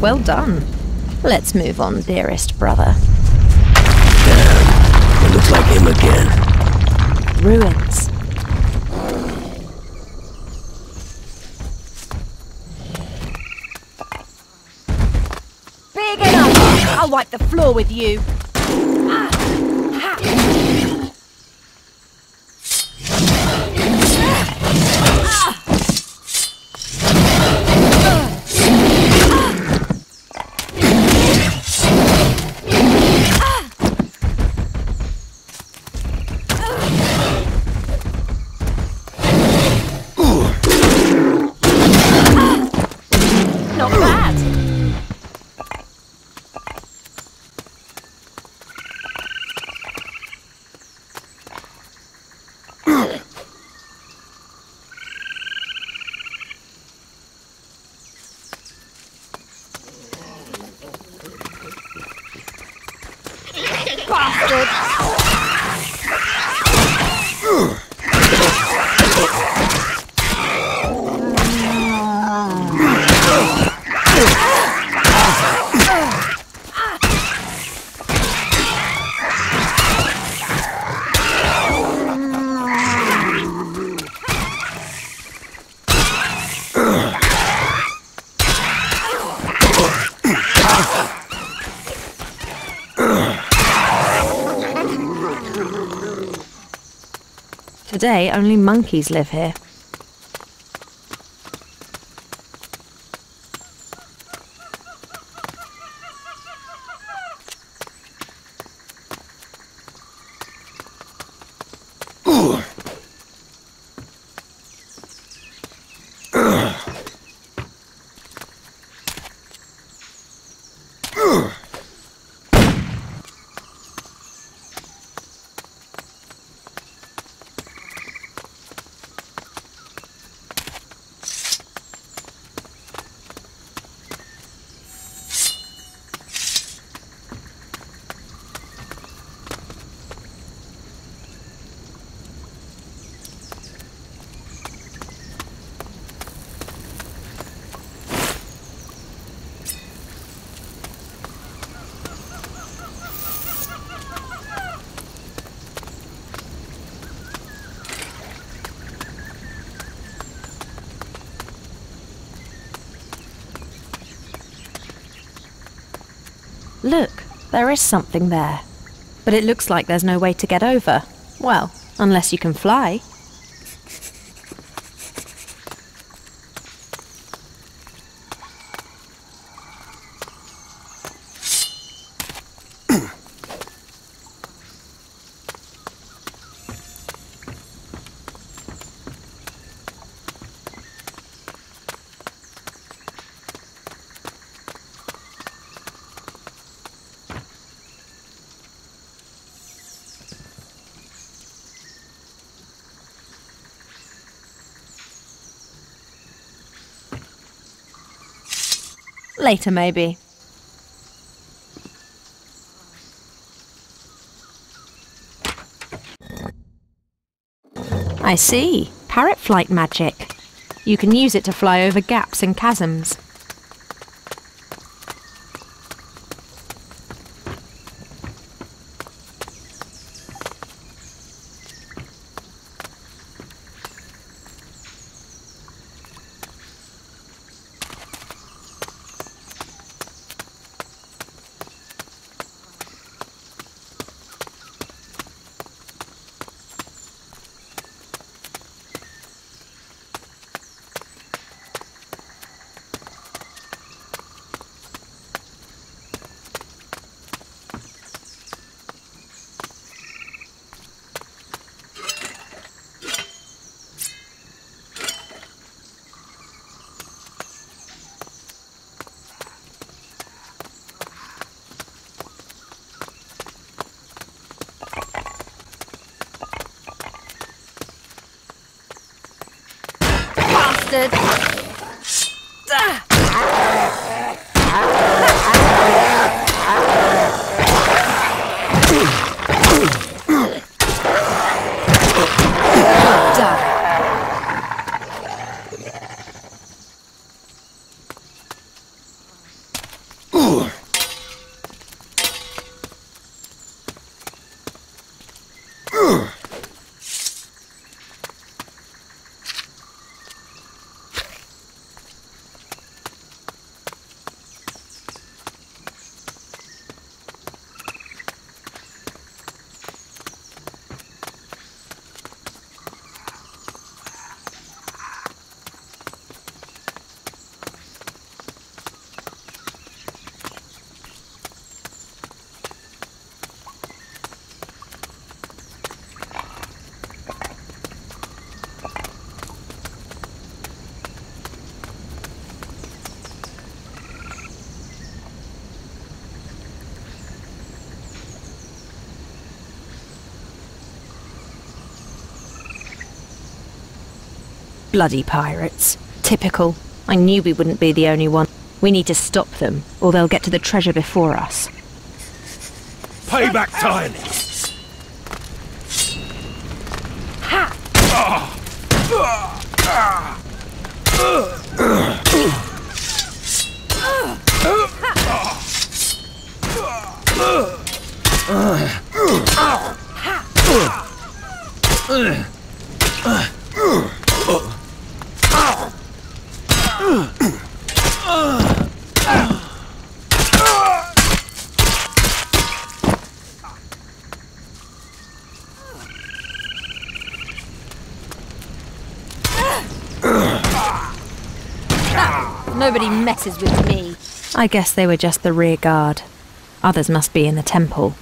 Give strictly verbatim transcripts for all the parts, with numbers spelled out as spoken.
Well done. Let's move on, dearest brother. Damn, it looks like him again. Ruins. Big enough! I'll wipe the floor with you. Not bad. Bastard! Today, only monkeys live here. Look, there is something there. But it looks like there's no way to get over. Well, unless you can fly. Later, maybe. I see. Parrot flight magic. You can use it to fly over gaps and chasms. Bastard! Bloody pirates. Typical. I knew we wouldn't be the only one. We need to stop them, or they'll get to the treasure before us. Payback time! Nobody messes with me. I guess they were just the rear guard. Others must be in the temple.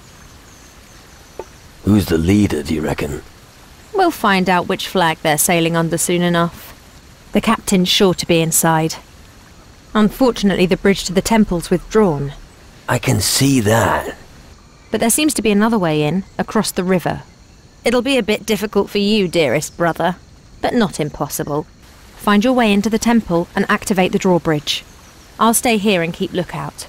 Who's the leader, do you reckon? We'll find out which flag they're sailing under soon enough. The captain's sure to be inside. Unfortunately, the bridge to the temple's withdrawn. I can see that. But there seems to be another way in, across the river. It'll be a bit difficult for you, dearest brother, but not impossible. Find your way into the temple and activate the drawbridge. I'll stay here and keep lookout.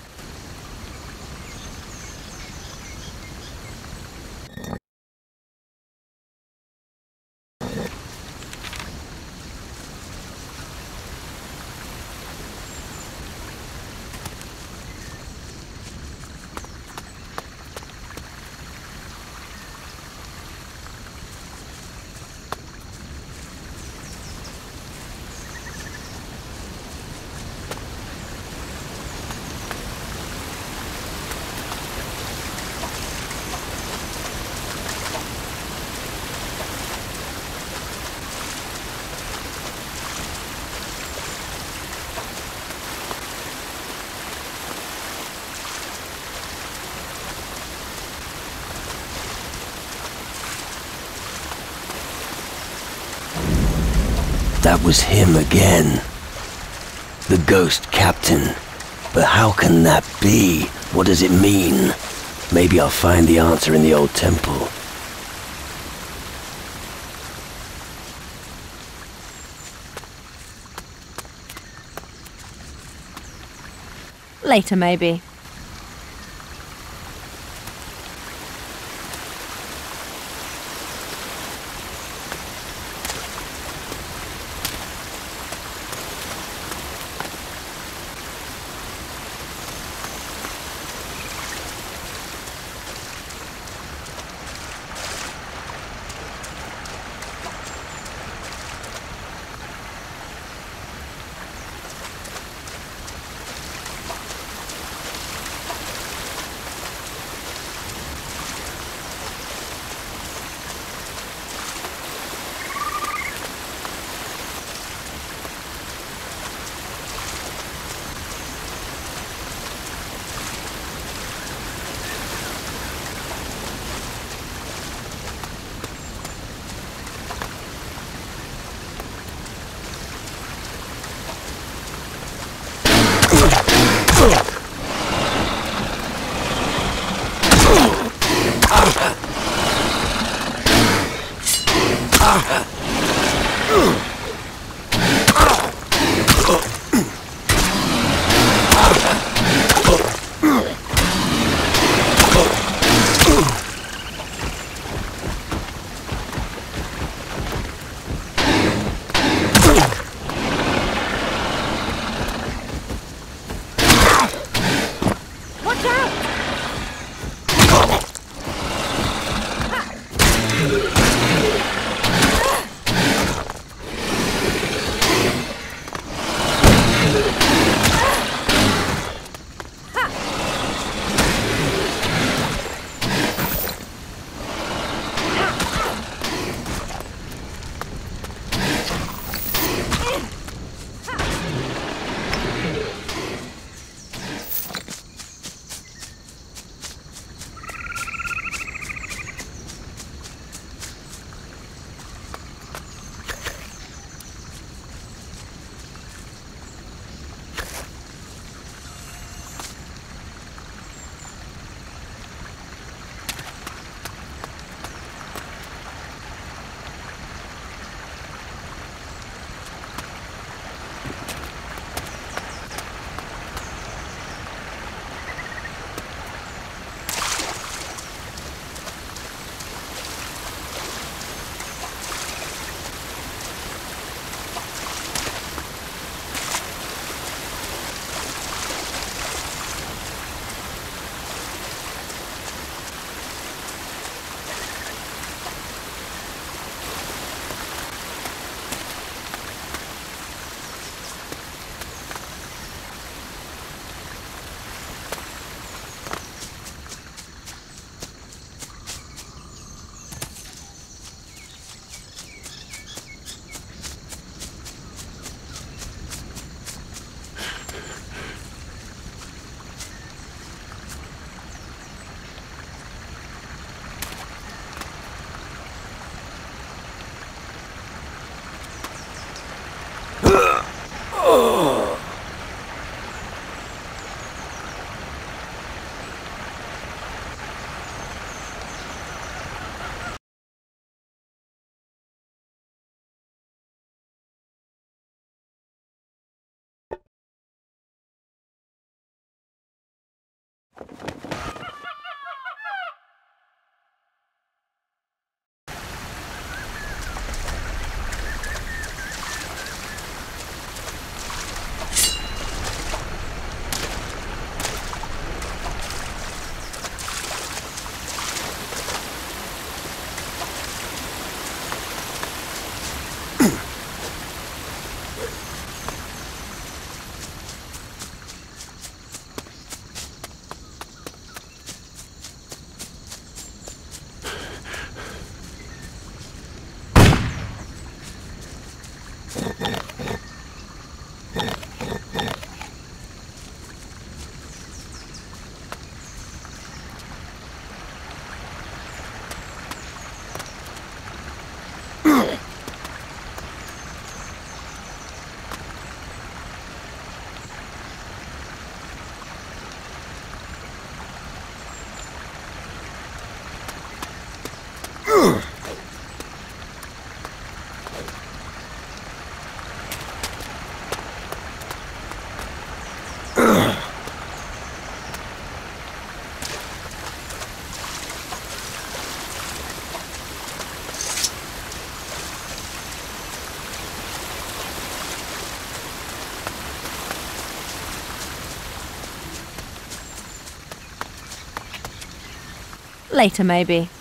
That was him again. The ghost captain. But how can that be? What does it mean? Maybe I'll find the answer in the old temple. Later, maybe. Later, maybe.